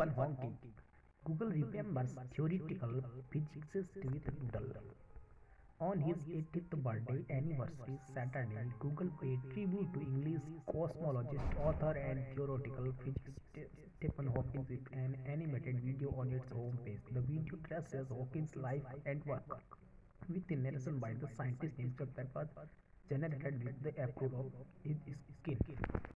Stephen Hawking. Google remembers theoretical physicists with doodle. On his 80th birthday anniversary Saturday, Google paid tribute to English cosmologist, author, and theoretical physicist Stephen Hawking with an animated video on its homepage. The video traces Hawking's life and work, with the narration by the scientist himself that was generated with the approval of his skin.